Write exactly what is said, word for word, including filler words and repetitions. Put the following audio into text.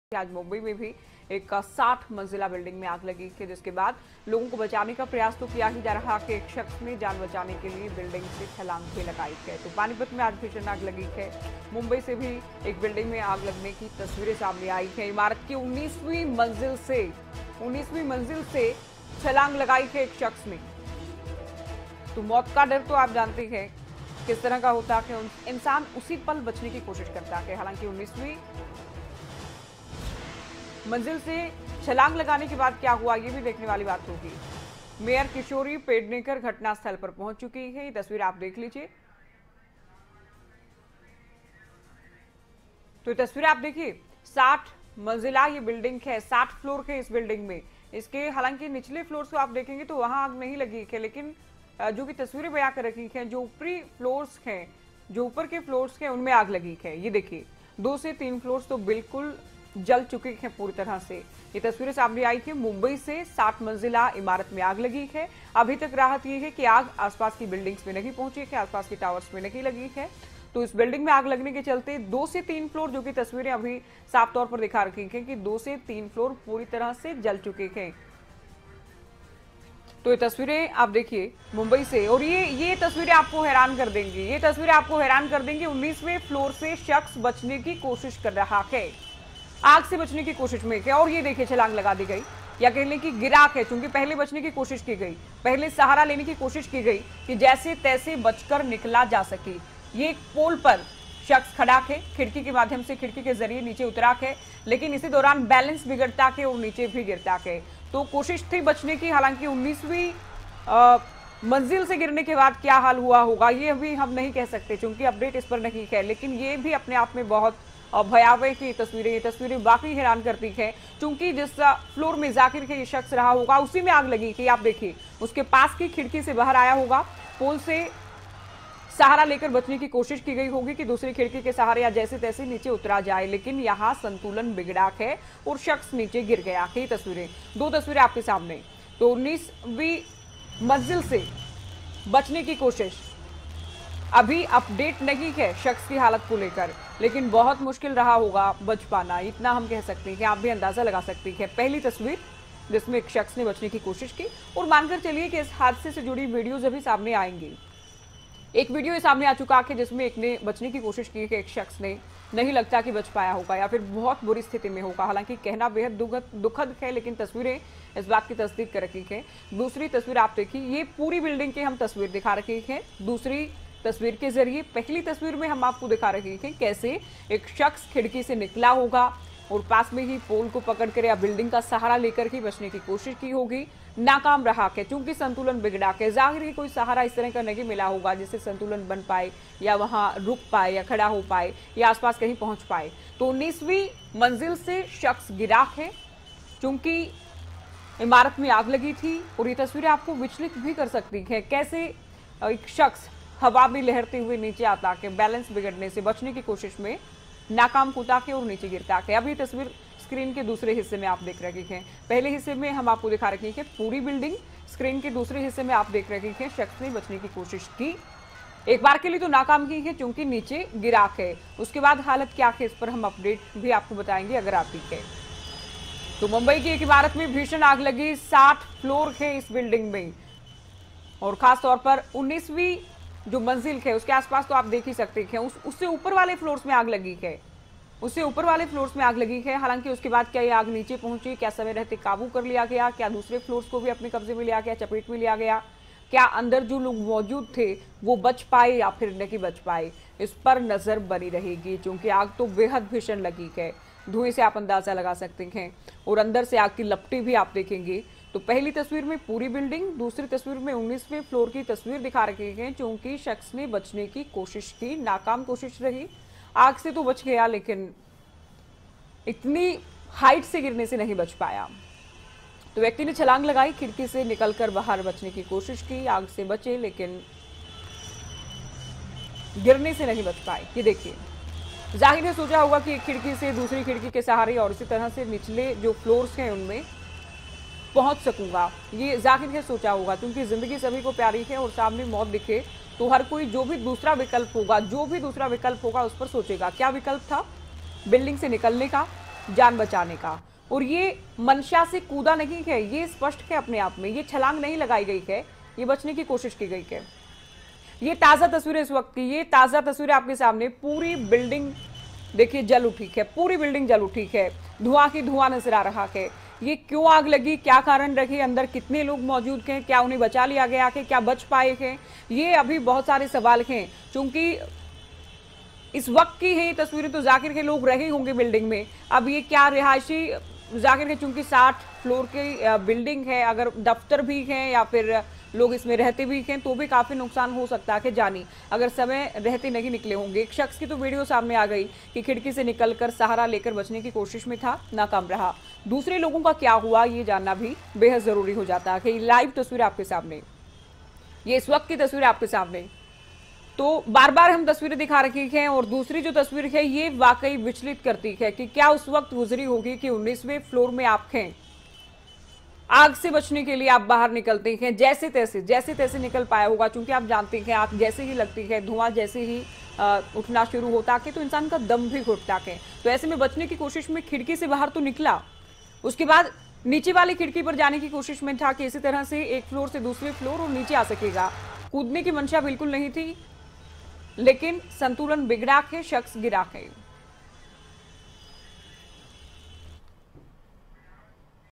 आज मुंबई में भी एक साठ मंजिला बिल्डिंग में आग लगी थी, जिसके बाद लोगों को बचाने का प्रयास तो किया ही जा रहा कि एक शख्स ने जान बचाने के लिए बिल्डिंग से छलांग भी लगाई है। तो पानीपत में आज भीषण आग लगी है। मुंबई से भी एक बिल्डिंग में आग लगने की तस्वीरें सामने आई है। इमारत की उन्नीसवीं मंजिल से उन्नीसवीं मंजिल से छलांग लगाई है एक शख्स ने। तो मौत का डर तो आप जानते हैं किस तरह का होता है, इंसान उसी पल बचने की कोशिश करता है। हालांकि उन्नीसवीं मंजिल से छलांग लगाने के बाद क्या हुआ, ये भी देखने वाली बात होगी। मेयर किशोरी पेडनेकर घटनास्थल पर पहुंच चुकी है। ये तस्वीर आप देख लीजिए। तो ये तस्वीर आप देखिए, साठ मंजिला ये बिल्डिंग है, साठ फ्लोर के इस बिल्डिंग में। इसके हालांकि निचले फ्लोर को आप देखेंगे तो वहां आग नहीं लगी है, लेकिन जो की तस्वीरें बयां कर रखी हैं, जो ऊपरी फ्लोर्स हैं, जो ऊपर के फ्लोर्स हैं, उनमें आग लगी है। ये देखिए, दो से तीन फ्लोर्स तो बिल्कुल जल चुके हैं पूरी तरह से। ये तस्वीरें सामने आई थी। मुंबई से साठ मंजिला इमारत में आग लगी है। अभी तक राहत ये है कि आग आसपास की बिल्डिंग्स में नहीं पहुंची है, आसपास की टावर्स में नहीं लगी है। तो इस बिल्डिंग में आग लगने के चलते दो से तीन फ्लोर, जो कि तस्वीरें अभी साफ तौर पर दिखा रखी हैं कि दो से तीन फ्लोर पूरी तरह से जल चुके हैं। तो ये तस्वीरें आप देखिए मुंबई से, और ये ये तस्वीरें आपको हैरान कर देंगी। ये तस्वीरें आपको हैरान कर देंगी। उन्नीसवें फ्लोर से शख्स बचने की कोशिश कर रहा है, आग से बचने की कोशिश में है। और ये देखिए, छलांग लगा दी गई, या कह लें कि गिराक है, क्योंकि पहले बचने की कोशिश की गई, पहले सहारा लेने की कोशिश की गई कि जैसे तैसे बचकर निकला जा सके। ये एक पोल पर शख्स खड़ा है, खिड़की के माध्यम से खिड़की के जरिए नीचे उतरा है, लेकिन इसी दौरान बैलेंस बिगड़ता है और नीचे भी गिरता है। तो कोशिश थी बचने की। हालांकि उन्नीसवीं मंजिल से गिरने के बाद क्या हाल हुआ होगा ये अभी हम नहीं कह सकते, क्योंकि अपडेट इस पर नहीं है। लेकिन ये भी अपने आप में बहुत और भयावह की तस्वीरें ये तस्वीरें वाकई हैरान करती है, क्योंकि जिस फ्लोर में जाकिर के ये शख्स रहा होगा उसी में आग लगी थी। आप देखिए, उसके पास की खिड़की से बाहर आया होगा, पोल से सहारा लेकर बचने की कोशिश की गई होगी कि दूसरी खिड़की के सहारे या जैसे तैसे नीचे उतरा जाए, लेकिन यहाँ संतुलन बिगड़ा है और शख्स नीचे गिर गया है। तस्वीरें दो तस्वीरें आपके सामने। तो उन्नीसवीं मंजिल से बचने की कोशिश, अभी अपडेट नहीं है शख्स की हालत को लेकर, लेकिन बहुत मुश्किल रहा होगा बच पाना, इतना हम कह सकते हैं कि आप भी अंदाजा लगा सकती हैं। पहली तस्वीर जिसमें एक शख्स ने बचने की कोशिश की, और मानकर चलिए कि इस हादसे से जुड़ी वीडियोज अभी सामने आएंगी। एक वीडियो सामने आ चुका है जिसमें एक ने बचने की कोशिश की है, एक शख्स ने, नहीं लगता कि बच पाया होगा या फिर बहुत बुरी स्थिति में होगा। हालांकि कहना बेहद दुखद दुखद है, लेकिन तस्वीरें इस बात की तस्दीक कर रखी है। दूसरी तस्वीर आप देखिए, ये पूरी बिल्डिंग की हम तस्वीर दिखा रखी है दूसरी तस्वीर के जरिए। पहली तस्वीर में हम आपको दिखा रहे हैं कैसे एक शख्स खिड़की से निकला होगा और पास में ही पोल को पकड़कर या बिल्डिंग का सहारा लेकर ही बचने की कोशिश की होगी, नाकाम रहा है, क्योंकि संतुलन बिगड़ा के। जाहिर है कोई सहारा इस तरह का नहीं मिला होगा जिससे संतुलन बन पाए या वहां रुक पाए या खड़ा हो पाए या आसपास कहीं पहुंच पाए। तो उन्नीसवीं मंजिल से शख्स गिरा है, क्योंकि इमारत में आग लगी थी। और ये तस्वीरें आपको विचलित भी कर सकती है, कैसे एक शख्स हवा में लहरते हुए नीचे आता है, बैलेंस बिगड़ने से बचने की कोशिश में नाकाम होता है और नीचे गिरता है। अब ये तस्वीर स्क्रीन के दूसरे हिस्से में आप देख रहे हैं। पहले हिस्से में हम आपको दिखा रहे हैं पूरी बिल्डिंग, स्क्रीन के दूसरे हिस्से में आप देख रहे हैं शख्स ने बचने की कोशिश की, एक बार के लिए तो नाकाम की है क्योंकि नीचे गिरा है। उसके बाद हालत क्या है इस पर हम अपडेट भी आपको बताएंगे अगर आप ठीक है। तो मुंबई की एक इमारत में भीषण आग लगी, साठ फ्लोर है इस बिल्डिंग में, और खासतौर पर उन्नीसवीं जो मंजिल है उसके आसपास तो आप देख ही सकते हैं। उस उससे ऊपर वाले फ्लोर्स में आग लगी है, उससे ऊपर वाले फ्लोर्स में आग लगी है। हालांकि उसके बाद क्या ये आग नीचे पहुंची, क्या समय रहते काबू कर लिया गया, क्या दूसरे फ्लोर्स को भी अपने कब्जे में लिया गया, चपेट में लिया गया, क्या अंदर जो लोग मौजूद थे वो बच पाए या फिर नहीं बच पाए, इस पर नजर बनी रहेगी, क्योंकि आग तो बेहद भीषण लगी है। धुएं से आप अंदाजा लगा सकते हैं, और अंदर से आग की लपटें भी आप देखेंगे। तो पहली तस्वीर में पूरी बिल्डिंग, दूसरी तस्वीर में उन्नीसवें फ्लोर की तस्वीर दिखा रखी है, क्योंकि शख्स ने बचने की कोशिश की, नाकाम कोशिश रही। आग से तो बच गया, लेकिन इतनी हाइट से गिरने से नहीं बच पाया। तो व्यक्ति ने छलांग लगाई, खिड़की से निकलकर बाहर बचने की कोशिश की, आग से बचे लेकिन गिरने से नहीं बच पाए। ये देखिए, जाहिर ने सोचा होगा कि एक खिड़की से दूसरी खिड़की के सहारे और इसी तरह से निचले जो फ्लोर्स हैं उनमें पहुंच सकूंगा, ये जाहिर है सोचा होगा, क्योंकि जिंदगी सभी को प्यारी है और सामने मौत दिखे तो हर कोई जो भी दूसरा विकल्प होगा जो भी दूसरा विकल्प होगा उस पर सोचेगा। क्या विकल्प था? बिल्डिंग से निकलने का, जान बचाने का। और ये मंशा से कूदा नहीं है, ये स्पष्ट है अपने आप में, ये छलांग नहीं लगाई गई है, ये बचने की कोशिश की गई है। ये ताजा तस्वीरें इस वक्त की, ये ताजा तस्वीरें आपके सामने, पूरी बिल्डिंग देखिए जल उठी है, पूरी बिल्डिंग जल उठी है, धुआं की धुआं नजर आ रहा है। ये क्यों आग लगी, क्या कारण रहे, अंदर कितने लोग मौजूद हैं, क्या उन्हें बचा लिया गया है, क्या बच पाए हैं, ये अभी बहुत सारे सवाल हैं। क्योंकि इस वक्त की है तस्वीरें, तो जाकिर के लोग रहे होंगे बिल्डिंग में। अब ये क्या रिहायशी जाकिर के, चूंकि साठ फ्लोर की बिल्डिंग है, अगर दफ्तर भी है या फिर लोग इसमें रहते भी हैं तो भी काफी नुकसान हो सकता है कि जानी अगर समय रहते नहीं निकले होंगे। एक शख्स की तो वीडियो सामने आ गई कि खिड़की से निकलकर सहारा लेकर बचने की कोशिश में था, नाकाम रहा। दूसरे लोगों का क्या हुआ ये जानना भी बेहद जरूरी हो जाता है। कि लाइव तस्वीर आपके सामने, ये इस वक्त की तस्वीर आपके सामने, तो बार बार हम तस्वीरें दिखा रखी हैं। और दूसरी जो तस्वीर है ये वाकई विचलित करती है कि क्या उस वक्त गुजरी होगी कि उन्नीसवें फ्लोर में आप हैं, आग से बचने के लिए आप बाहर निकलते हैं, जैसे तैसे जैसे तैसे निकल पाया होगा। क्योंकि आप जानते हैं आग जैसे ही लगती है, धुआं जैसे ही आ, उठना शुरू होता है तो इंसान का दम भी घुटता है। तो ऐसे में बचने की कोशिश में खिड़की से बाहर तो निकला, उसके बाद नीचे वाली खिड़की पर जाने की कोशिश में था कि इसी तरह से एक फ्लोर से दूसरे फ्लोर और नीचे आ सकेगा। कूदने की मंशा बिल्कुल नहीं थी, लेकिन संतुलन बिगड़ा है, शख्स गिरा है।